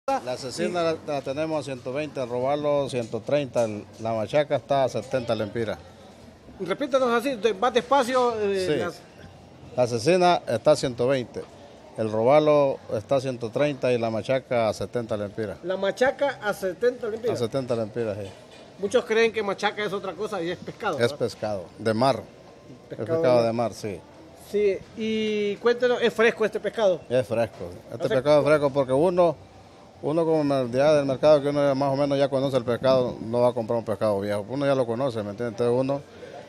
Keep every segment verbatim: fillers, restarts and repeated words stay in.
La cecina la, la tenemos a ciento veinte, el robalo ciento treinta, el, la machaca está a setenta lempiras. Repítanos así, más despacio. Eh, sí. las... La cecina está a ciento veinte, el robalo está a ciento treinta y la machaca a setenta lempiras. La machaca a setenta lempiras. A setenta lempiras, sí. Muchos creen que machaca es otra cosa y es pescado. Es ¿verdad? pescado, de mar. Pescado es pescado de de mar, sí. Sí, y cuéntenos, ¿es fresco este pescado? Es fresco. Este o sea, pescado es fresco porque uno, uno como el día del mercado, que uno más o menos ya conoce el pescado, no va a comprar un pescado viejo. Uno ya lo conoce, ¿me entiendes? Entonces uno,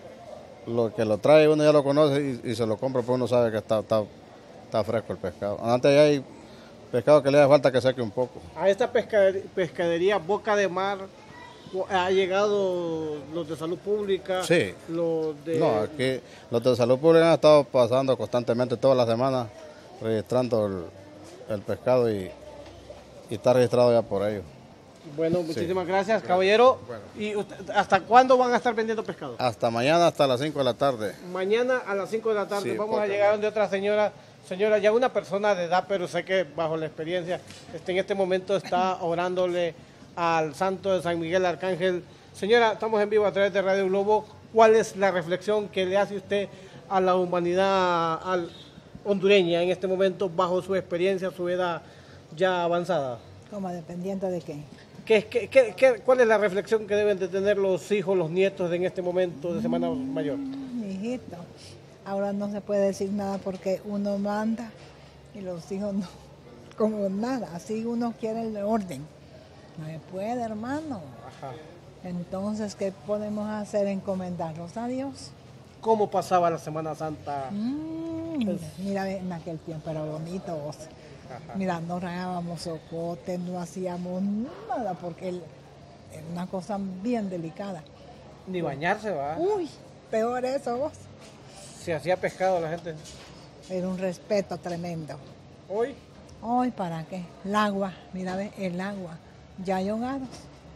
lo que lo trae, uno ya lo conoce y, y se lo compra porque uno sabe que está, está, está fresco el pescado. Antes ya hay pescado que le hace falta que seque un poco. A esta pescadería, pescadería Boca de Mar ha llegado los de salud pública. Sí. Los de... No, aquí los de salud pública han estado pasando constantemente todas las semanas registrando el, el pescado y, y está registrado ya por ellos. Bueno, muchísimas sí. gracias, caballero. Bueno. ¿Y usted, hasta cuándo van a estar vendiendo pescado? Hasta mañana, hasta las cinco de la tarde. Mañana a las cinco de la tarde. Sí, Vamos a porque... llegar donde otra señora. Señora, ya una persona de edad, pero sé que bajo la experiencia, este, en este momento está orándole al santo de San Miguel Arcángel. Señora, estamos en vivo a través de Radio Globo. ¿Cuál es la reflexión que le hace usted a la humanidad al hondureña en este momento bajo su experiencia, su edad ya avanzada? ¿Cómo dependiendo de qué? ¿Qué, qué, qué, qué, ¿Cuál es la reflexión que deben de tener los hijos, los nietos en este momento de Semana Mayor? Mm, hijito, ahora no se puede decir nada porque uno manda y los hijos no, como nada, así uno quiere el orden. No se puede, hermano. Ajá. Entonces, ¿qué podemos hacer? Encomendarlos a Dios. ¿Cómo pasaba la Semana Santa? Mm, mira, mira, en aquel tiempo era bonito. Vos. Ajá. Mira, no regábamos ocote, no hacíamos nada porque el, era una cosa bien delicada. Ni bañarse, ¿va? Uy, peor eso vos. Se hacía pescado la gente. Era un respeto tremendo. ¿Hoy? Hoy, ¿para qué? El agua, mira, ve, el agua. Ya hay ahogados.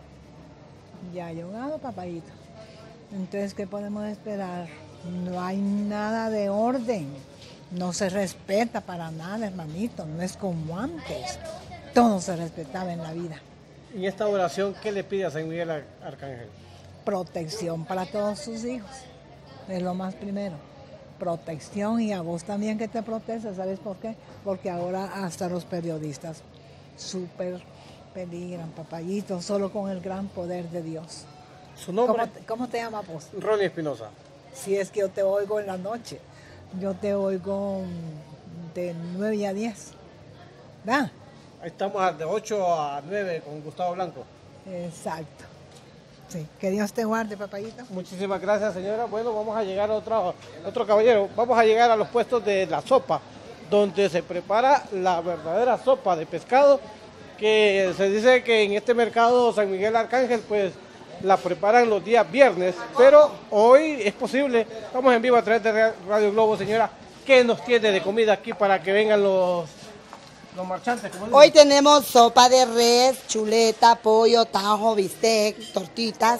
Ya hay ahogados, papayito. Entonces, ¿qué podemos esperar? No hay nada de orden. No se respeta para nada, hermanito. No es como antes. Todo se respetaba en la vida. En esta oración, ¿qué le pide a San Miguel Arcángel? Protección para todos sus hijos. Es lo más primero. Protección y a vos también que te proteges. ¿Sabes por qué? Porque ahora hasta los periodistas súper peligran, papayito, solo con el gran poder de Dios. ¿Su nombre? ¿Cómo te, cómo te llamas vos? Ronnie Espinosa. Si es que yo te oigo en la noche. Yo te oigo de nueve a diez. ¿Verdad? Ahí estamos de ocho a nueve con Gustavo Blanco. Exacto. Sí. Que Dios te guarde, papayito. Muchísimas gracias, señora. Bueno, vamos a llegar a otro, otro caballero. Vamos a llegar a los puestos de la sopa, donde se prepara la verdadera sopa de pescado, que se dice que en este mercado San Miguel Arcángel, pues, la preparan los días viernes, pero hoy es posible. Estamos en vivo a través de Radio Globo, señora. ¿Qué nos tiene de comida aquí para que vengan los, los marchantes? Hoy tenemos sopa de res, chuleta, pollo, tajo, bistec, tortitas.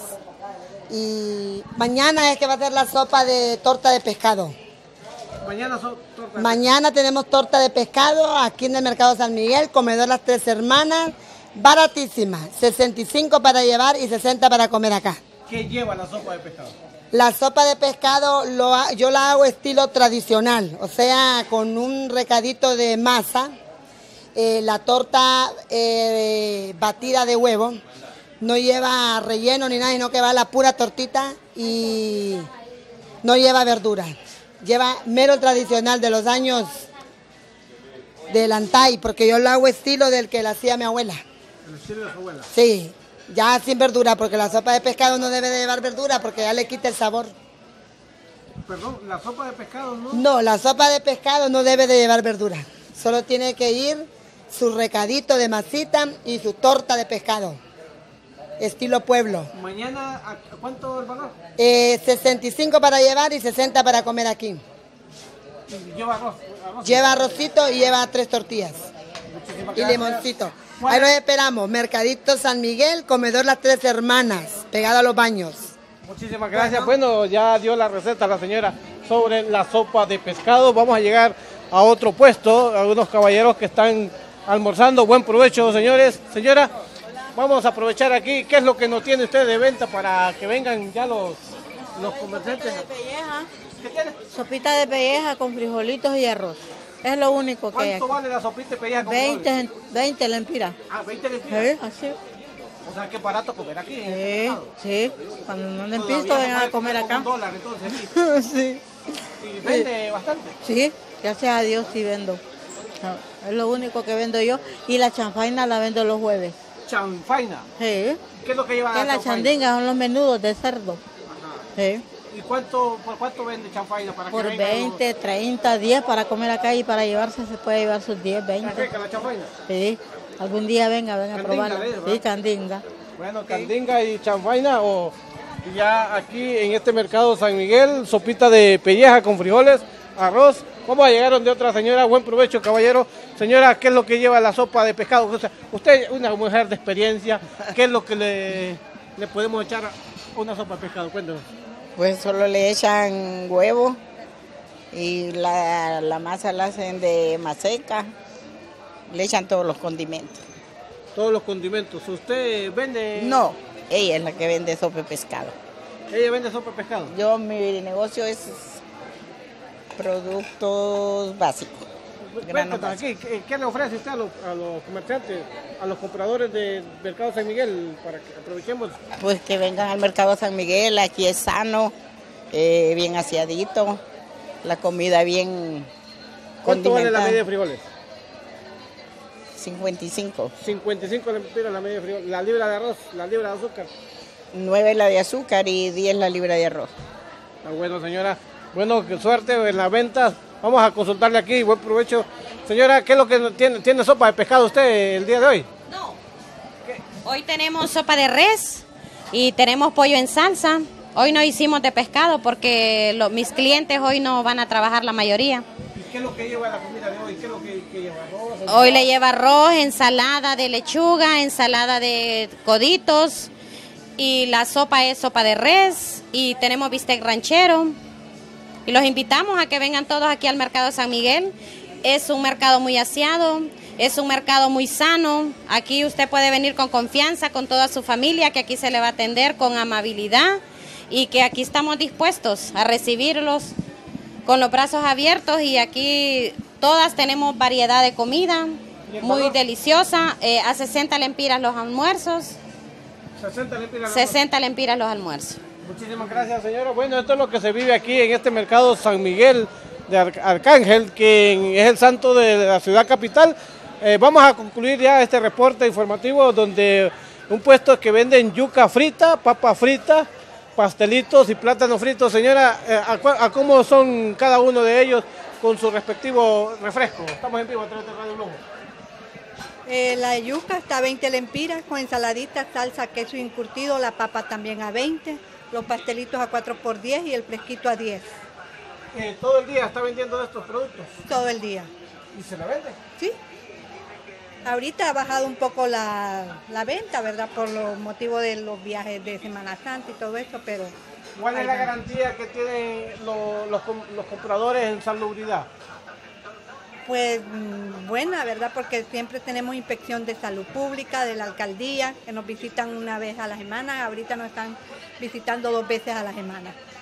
Y mañana es que va a ser la sopa de torta de pescado. Mañana son torta de Mañana tenemos torta de pescado aquí en el Mercado San Miguel, comedor Las Tres Hermanas. Baratísima, sesenta y cinco para llevar y sesenta para comer acá. ¿Qué lleva la sopa de pescado? La sopa de pescado lo ha, yo la hago estilo tradicional, o sea, con un recadito de masa, eh, la torta eh, batida de huevo, no lleva relleno ni nada, sino que va la pura tortita y no lleva verdura. Lleva mero tradicional de los años del Antay, porque yo lo hago estilo del que la hacía mi abuela. ¿El estilo de su abuela? Sí, ya sin verdura, porque la sopa de pescado no debe de llevar verdura porque ya le quita el sabor. Perdón, la sopa de pescado, ¿no? No, la sopa de pescado no debe de llevar verdura. Solo tiene que ir su recadito de masita y su torta de pescado. Estilo pueblo. Mañana, ¿a cuánto el valor? Eh, sesenta y cinco para llevar y sesenta para comer aquí. Lleva arroz. arroz. Lleva arrocito y lleva tres tortillas. Muchísimas Y gracias. limoncito. Ahí los esperamos. Mercadito San Miguel, comedor Las Tres Hermanas, pegado a los baños. Muchísimas gracias. Bueno, ya dio la receta la señora sobre la sopa de pescado. Vamos a llegar a otro puesto, algunos caballeros que están almorzando. Buen provecho, señores. Señora, vamos a aprovechar aquí. ¿Qué es lo que nos tiene usted de venta para que vengan ya los, los comerciantes? Sopita de pelleja. ¿Qué tiene? Sopita de pelleja con frijolitos y arroz. Es lo único que hay aquí. ¿Cuánto vale la sopita de pelleja con frijoles? veinte, veinte lempiras. Ah, veinte lempiras. Sí, así. O sea, qué barato comer aquí. en este Sí, mercado. sí. Cuando no anden Todavía pisto, se vengan puede a comer como acá. un dólar, entonces, aquí. Sí. Y vende bastante. Sí, gracias a Dios sí vendo. Es lo único que vendo yo. Y la chanfaina la vendo los jueves. Chanfaina. Sí. ¿Qué es lo que lleva Que la la chanfaina? chandinga son los menudos de cerdo. Ajá. Sí. ¿Y cuánto, por cuánto vende chanfaina? Para Por que vengan veinte, treinta, diez para comer acá y para llevarse se puede llevar sus diez, los... veinte. rica la chanfaina? Sí. Algún día venga, venga a Candinga, probarla. ¿le dice, Sí, verdad? candinga. Bueno, candinga y chanfaina o ya aquí en este mercado San Miguel, sopita de pelleja con frijoles, arroz. Vamos a llegar donde otra señora. Buen provecho, caballero. Señora, ¿qué es lo que lleva la sopa de pescado? O sea, usted, una mujer de experiencia, ¿qué es lo que le, le podemos echar a una sopa de pescado? Cuéntanos. Pues solo le echan huevo y la, la masa la hacen de maseca, le echan todos los condimentos. Todos los condimentos. ¿Usted vende? No, ella es la que vende sopa de pescado. ¿Ella vende sopa de pescado? Yo, mi negocio es productos básicos. granos Cuéntanos básicos. aquí, ¿qué, qué le ofrece usted a los, a los comerciantes, a los compradores del mercado San Miguel para que aprovechemos? Pues que vengan al mercado San Miguel, aquí es sano, eh, bien aseadito, la comida bien ¿Cuánto vale la condimentada. media de frijoles? cincuenta y cinco. cincuenta y cinco lempiras la media de frijoles. La libra de arroz, la libra de azúcar. nueve la de azúcar y diez la libra de arroz. Ah, bueno, señora. Bueno, qué suerte en las ventas. Vamos a consultarle aquí. Buen provecho. Señora, ¿qué es lo que tiene? ¿Tiene sopa de pescado usted el día de hoy? No. Hoy tenemos sopa de res y tenemos pollo en salsa. Hoy no hicimos de pescado porque lo- mis clientes hoy no van a trabajar la mayoría. ¿Y qué es lo que lleva la comida de hoy? ¿Qué es lo que, que lleva? ¿Arroz? Hoy le lleva arroz, ensalada de lechuga, ensalada de coditos y la sopa es sopa de res y tenemos bistec ranchero. Y los invitamos a que vengan todos aquí al mercado San Miguel. Es un mercado muy aseado, es un mercado muy sano. Aquí usted puede venir con confianza, con toda su familia, que aquí se le va a atender con amabilidad y que aquí estamos dispuestos a recibirlos con los brazos abiertos. Y aquí todas tenemos variedad de comida muy deliciosa. Eh, a sesenta lempiras los almuerzos, sesenta lempiras. sesenta lempiras los almuerzos. Muchísimas gracias, señora. Bueno, esto es lo que se vive aquí en este mercado San Miguel de Ar- Arcángel, que es el santo de la ciudad capital. Eh, vamos a concluir ya este reporte informativo donde un puesto que venden yuca frita, papa frita, pastelitos y plátanos fritos. Señora, eh, ¿a, cua- a cómo son cada uno de ellos con su respectivo refresco? Estamos en vivo a través de Radio Globo. Eh, la yuca está a veinte lempiras, con ensaladita, salsa, queso encurtido, la papa también a veinte, los pastelitos a cuatro por diez y el fresquito a diez, Eh, todo el día está vendiendo estos productos todo el día. y se la vende. ¿Sí? Ahorita ha bajado un poco la, la venta, ¿verdad? Por los motivos de los viajes de Semana Santa y todo eso, pero... ¿Cuál es ahí la va. garantía que tienen lo- los, com- los compradores en salubridad? Pues mm, buena, ¿verdad? Porque siempre tenemos inspección de salud pública, de la alcaldía, que nos visitan una vez a la semana, ahorita nos están visitando dos veces a la semana.